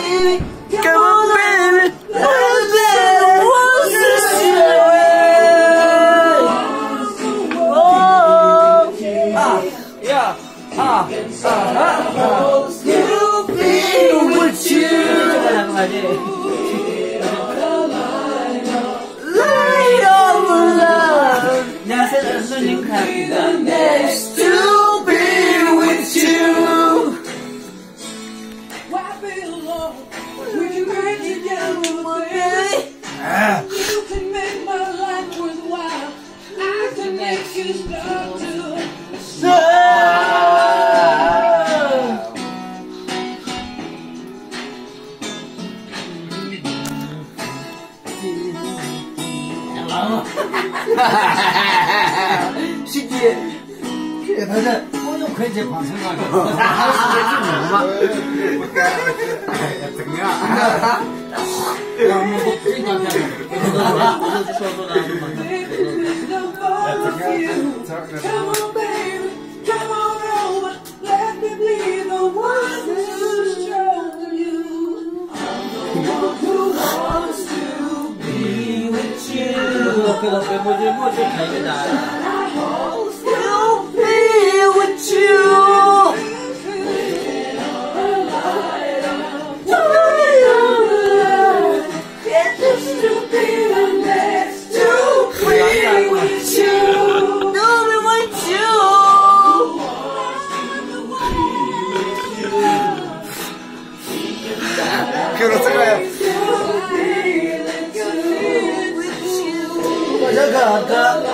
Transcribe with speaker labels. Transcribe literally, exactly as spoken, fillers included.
Speaker 1: Come on, baby. Yeah. Ah. Ah. Still be with you. Light of love. Next to be with you.
Speaker 2: Why be alone? We can break it down, baby. You can make my life worthwhile. I can make you stop to
Speaker 1: 신기해. 맞아. 오늘 그제 방송하고 할 수도 있지 뭐.
Speaker 2: Come on, baby, come on over. Let me be the one to show you. Who wants to be with you?
Speaker 1: Still be with you. Get this to be the next to be with you. To be with you.
Speaker 3: 그렇잖아요.
Speaker 1: Jaga